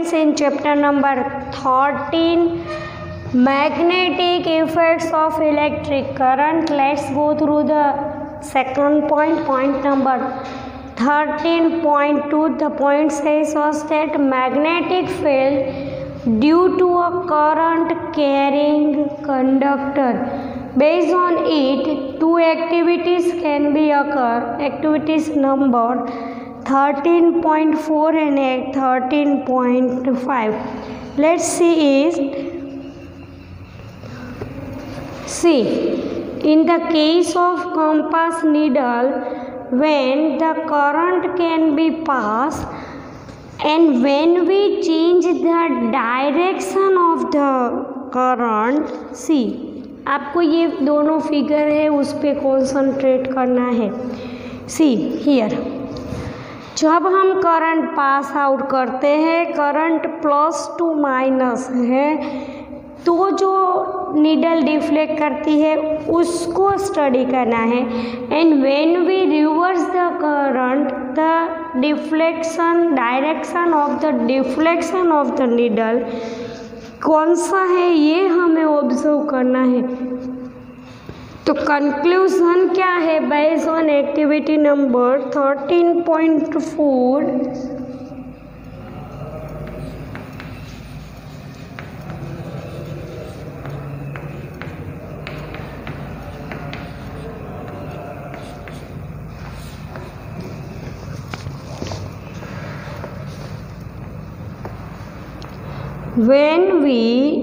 students in chapter number 13, magnetic effects of electric current. Let's go through the second point. Point number 13.2. The point says us that magnetic field due to a current carrying conductor. Based on it, two activities can be occur. Activities number 13.4 and 13.5. Let's see in the case of compass needle, when the current can be passed and when we change the direction of the current, see आपको ये दोनों figure है उस पर concentrate करना है. See here, जब हम करंट पास आउट करते हैं, करंट प्लस टू माइनस है, तो जो नीडल डिफ्लेक्ट करती है उसको स्टडी करना है. And when we reverse the current, the deflection direction of the deflection of the needle कौन सा है ये हमें ऑब्जर्व करना है. तो कंक्लूजन क्या है based on activity number 13.4. When we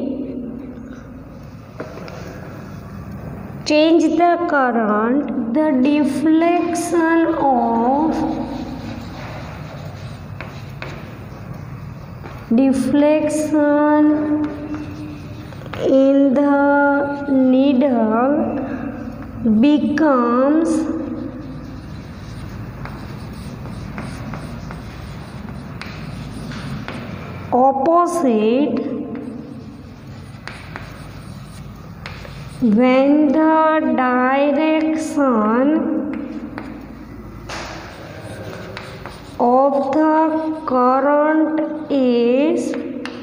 change the current, the deflection in the needle becomes opposite when the direction of the current is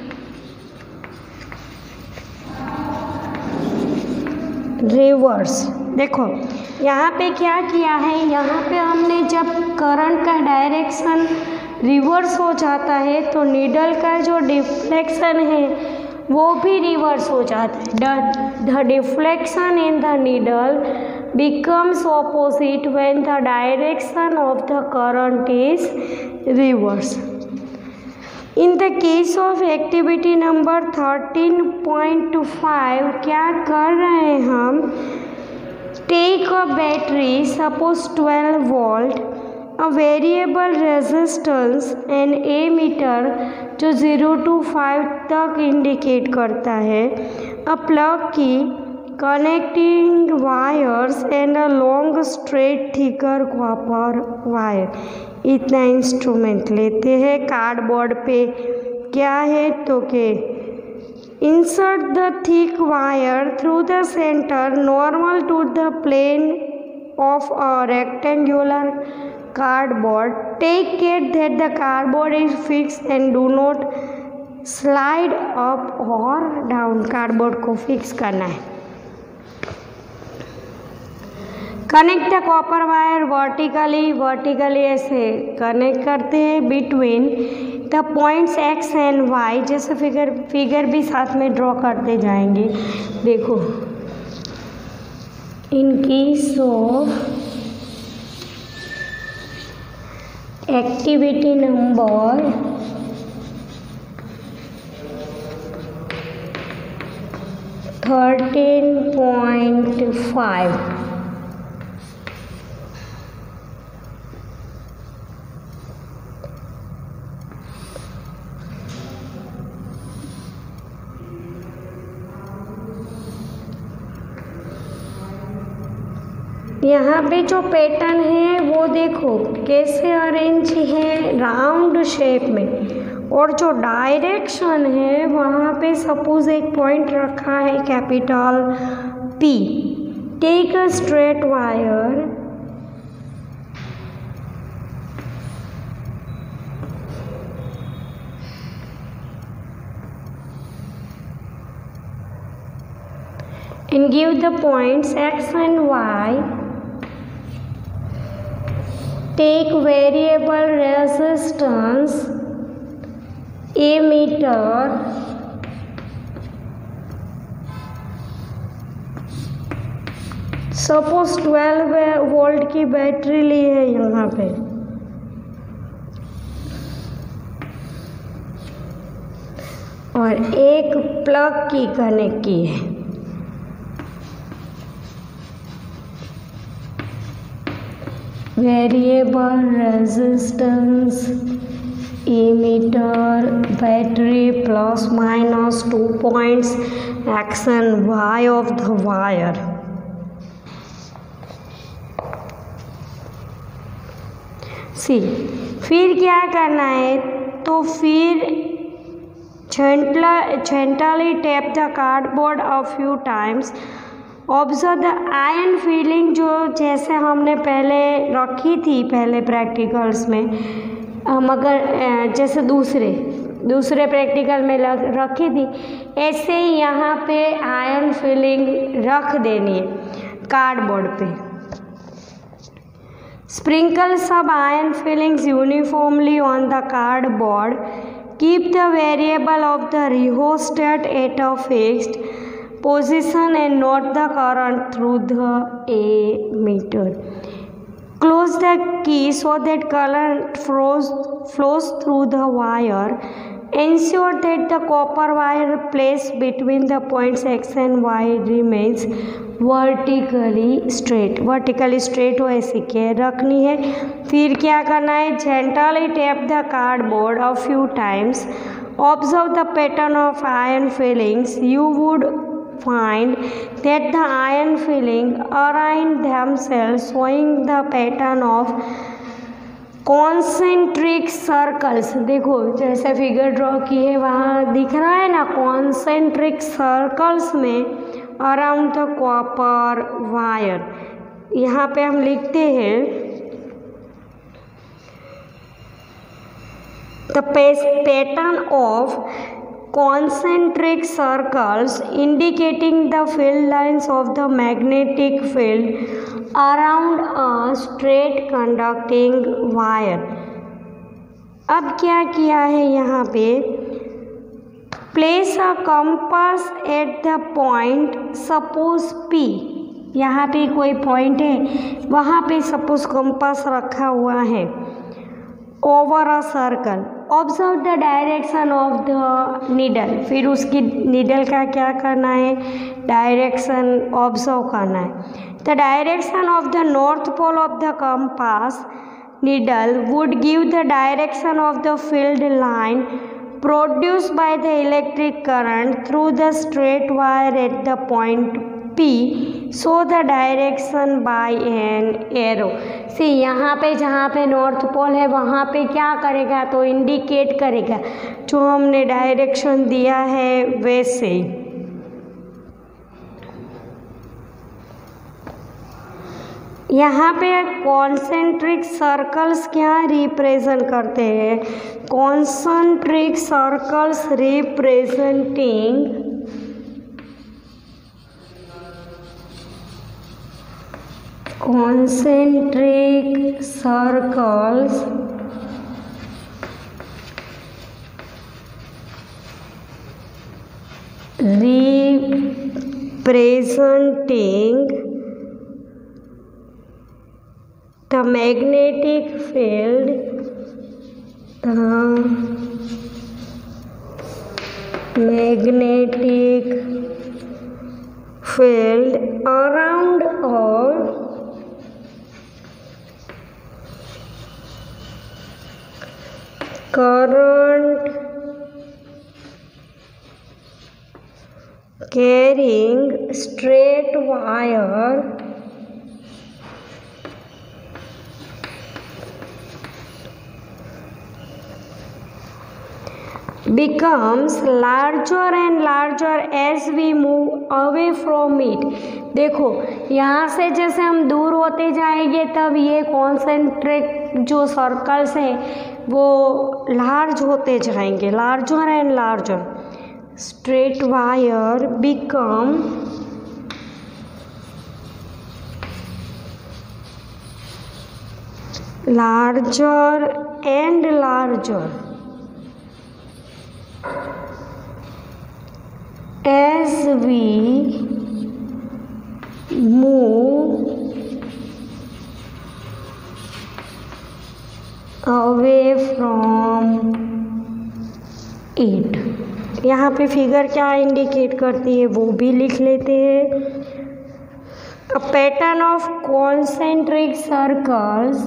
reverse. देखो यहाँ पे क्या किया है, यहाँ पे हमने जब करंट का डायरेक्शन रिवर्स हो जाता है तो नीडल का जो डिफ्लेक्शन है वो भी रिवर्स हो जाता है. The deflection in the needle becomes opposite when the direction of the current is reverse. In the case of activity number 13.5, क्या कर रहे हैं हम, take a battery, suppose 12 volt, a variable resistance and ammeter जो 0 to 5 तक indicate करता है, a plug की connecting wires and a long straight thicker copper wire. इतना इंस्ट्रूमेंट लेते हैं. कार्डबोर्ड पे क्या है तो के insert the thick wire through the center normal to the plane of a rectangular cardboard. Take care that the cardboard is fixed and do not slide up or down. Cardboard को fix करना है. Connect the copper wire vertically ऐसे connect करते हैं between the points x and y. जैसे figure भी साथ में ड्रॉ करते जाएंगे. देखो in case of activity number 13.5, यहाँ पे जो पैटर्न है वो देखो कैसे अरेंज है, राउंड शेप में. और जो डायरेक्शन है वहाँ पे सपोज एक पॉइंट रखा है capital P. Take a straight wire and give the points x and y. Take variable resistance a meter, suppose 12 volt की बैटरी ली है यहाँ पे, और एक प्लग की कनेक्ट की है। Variable resistance ammeter battery plus minus 2 points x and y of the wire। See फिर क्या करना है, तो फिर gently tap the cardboard a few times। Observe the iron filing, जो जैसे हमने पहले रखी थी पहले प्रैक्टिकल्स में, मगर जैसे दूसरे प्रैक्टिकल में रखी थी, ऐसे ही यहाँ पे आयन फीलिंग रख देनी है कार्डबोर्ड पे। स्प्रिंकल सब iron filings uniformly on the cardboard. Keep the variable of the rheostat at a fixed position and note the current through the ammeter. Close the key so that current flows through the wire. Ensure that the copper wire placed between the points x and y remains vertically straight हो, ऐसी care रखनी है। फिर क्या करना है, gently tap the cardboard a few times। Observe the pattern of iron fillings। You would find that the iron filling align themselves, showing the pattern of concentric circles। देखो जैसे फिगर ड्रॉ की है वहाँ दिख रहा है ना, concentric circles में अराउंड द कॉपर वायर। यहाँ पे हम लिखते हैं the pattern of concentric circles indicating the field lines of the magnetic field around a straight conducting wire। अब क्या किया है यहाँ पे, place a compass at the point suppose P। यहाँ पे कोई पॉइंट है, वहाँ पे सपोज कंपास रखा हुआ है over a circle. Observe the direction of the needle. फिर उसकी नीडल का क्या करना है, डायरेक्शन ऑब्जर्व करना है। The direction of the north pole of the compass needle would give the direction of the field line produced by the electric current through the straight wire at the point P। show the direction by an arrow। See यहाँ पे जहाँ पे north pole है वहाँ पे क्या करेगा, तो इंडिकेट करेगा जो हमने डायरेक्शन दिया है वैसे। यहाँ पे कॉन्सेंट्रिक सर्कल्स क्या रिप्रेजेंट करते हैं, concentric circles representing concentric circles representing the magnetic field, around or current carrying straight wire becomes larger and larger as we move away from it। देखो यहाँ से जैसे हम दूर होते जाएंगे तब ये कॉन्सेंट्रिक जो सर्कल्स हैं वो लार्ज होते जाएंगे, larger and larger. Straight wire become larger and larger as we move away from it। यहाँ पे फिगर क्या इंडिकेट करती है वो भी लिख लेते हैं। A pattern of concentric circles,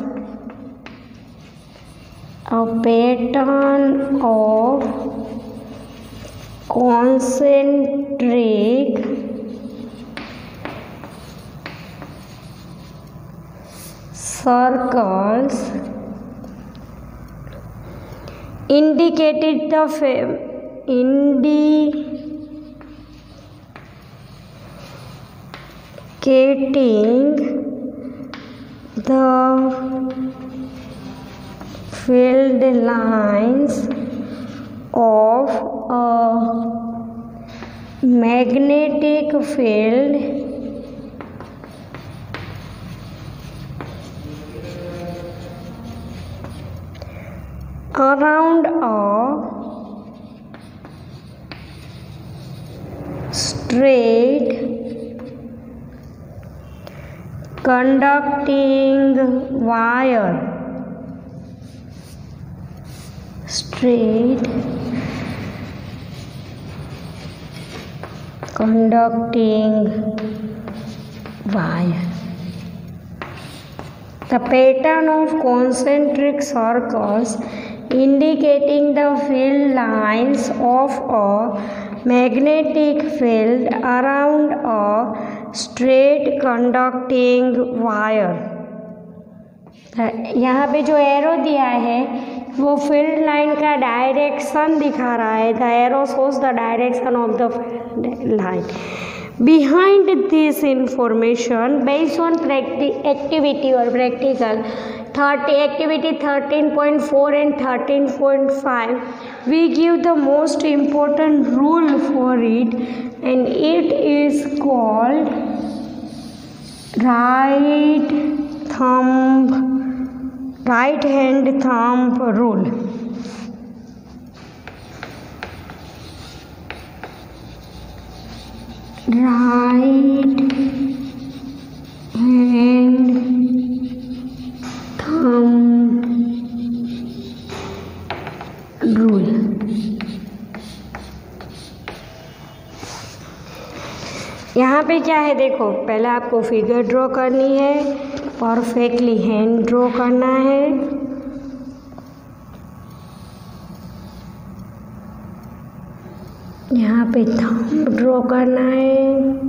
a pattern of concentric circles indicating the field lines of a magnetic field around a straight conducting wire, straight conducting wire। The pattern of concentric circles indicating the field lines of a magnetic field around a straight conducting wire। यहाँ पे जो arrow दिया है वो field line का direction दिखा रहा है। The arrow shows the direction of the field line. Behind this information, based on activity or practical, activity 13.4 and 13.5, we give the most important rule for it, and it is called right hand thumb rule। right hand thumb rule। यहाँ पे क्या है देखो, पहले आपको figure draw करनी है, perfectly hand draw करना है। यहाँ पे थंब ड्रॉ करना है।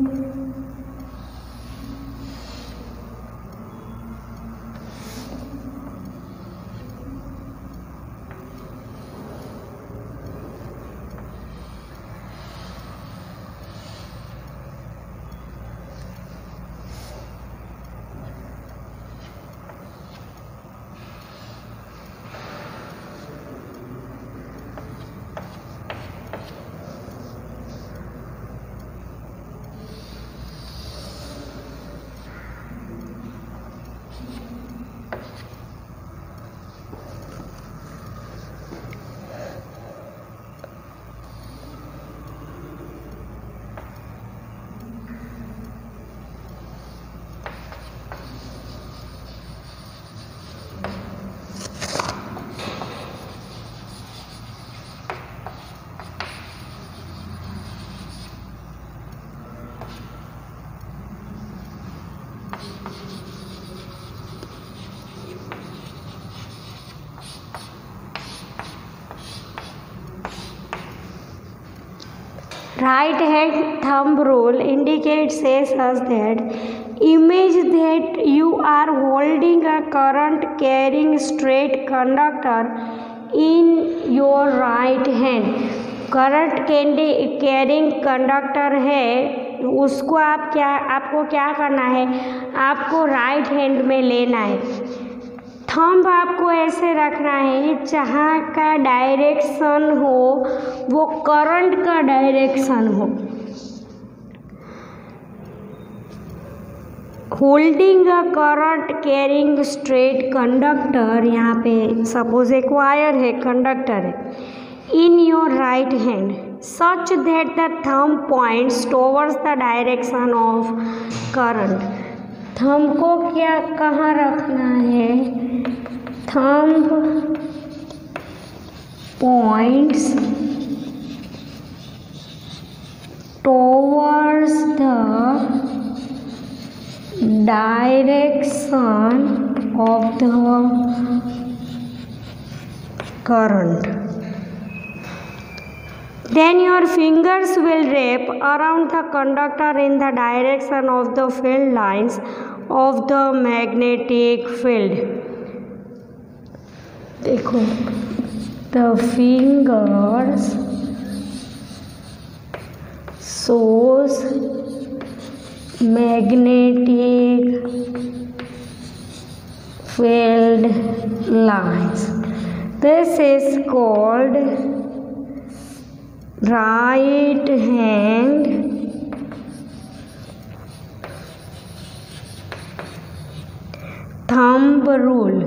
Right hand thumb rule indicates us that image that you are holding a current carrying straight conductor in your right hand। Current carrying conductor है, उसको आपको क्या करना है, आपको राइट हैंड में लेना है। थंब आपको ऐसे रखना है जहाँ का डायरेक्शन हो वो करंट का डायरेक्शन हो। Holding a current carrying straight conductor, यहाँ पे सपोज एक वायर है, कंडक्टर है, in your right hand such that the thumb points towards the direction of current. Thumb को क्या कहाँ रखना है? Thumb points towards the direction of the current. Then your fingers will wrap around the conductor in the direction of the field lines of the magnetic field. देखो, the fingers shows magnetic field lines. This is called right hand thumb rule.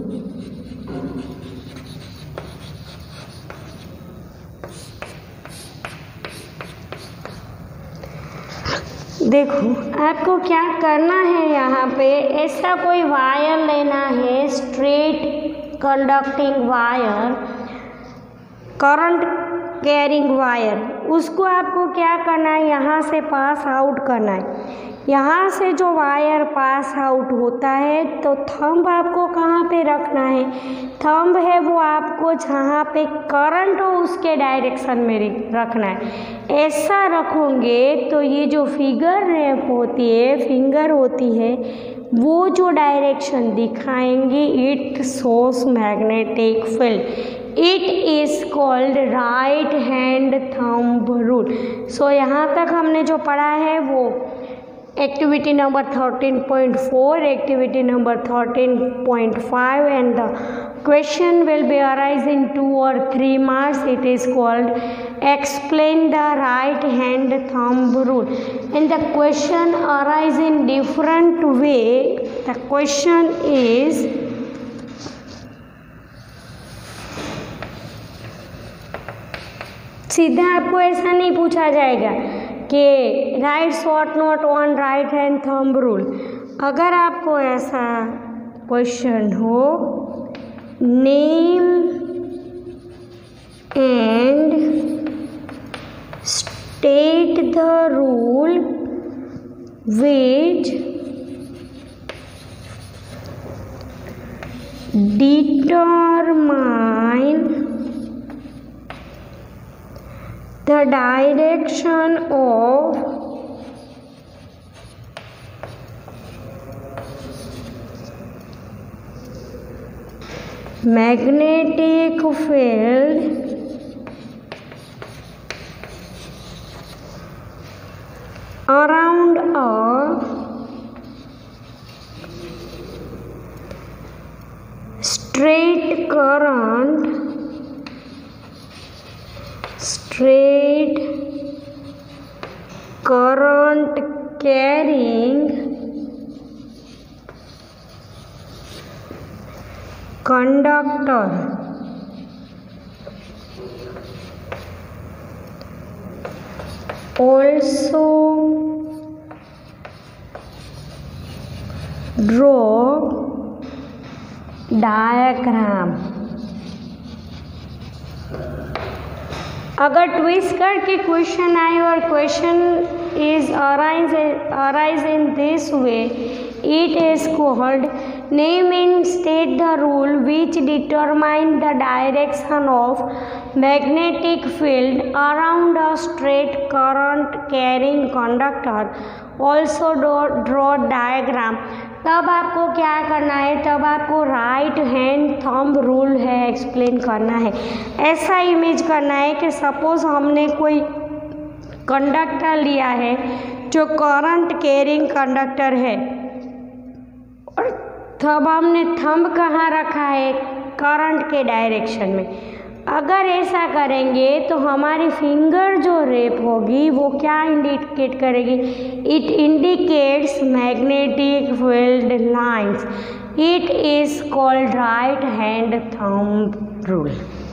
देखो, आपको क्या करना है, यहाँ पे ऐसा कोई वायर लेना है, straight conducting wire, current carrying wire, उसको आपको क्या करना है, यहाँ से पास आउट करना है। यहाँ से जो वायर पास आउट होता है तो थंब आपको कहाँ पे रखना है? थंब है वो आपको जहाँ पे करंट हो उसके डायरेक्शन में रखना है। ऐसा रखोगे तो ये जो फिंगर होती है वो जो डायरेक्शन दिखाएंगी, it shows magnetic field. It is called right hand thumb rule. So यहाँ तक हमने जो पढ़ा है वो activity number 13.4, activity number 13.5, and the question will be arise in 2 or 3 marks. It is called explain the right hand thumb rule, and the question arise in different way. The question is सीधा आपको ऐसा नहीं पूछा जाएगा कि write short note on right hand thumb rule. अगर आपको ऐसा क्वेश्चन हो, name and state the rule which determine the direction of magnetic field around a straight current carrying conductor. Also draw diagram. अगर ट्विस्ट करके question आए और question is arise in this way, it is called name and state the rule which determine the direction of magnetic field around a straight current carrying conductor. Also draw diagram. तब आपको क्या करना है, तब आपको right hand thumb rule है explain करना है। ऐसा इमेज करना है कि सपोज हमने कोई कंडक्टर लिया है जो करंट कैरिंग कंडक्टर है, और तब हमने थंब कहाँ रखा है, करंट के डायरेक्शन में। अगर ऐसा करेंगे तो हमारी फिंगर जो रेप होगी वो क्या इंडिकेट करेगी? It indicates magnetic field lines. It is called right hand thumb rule.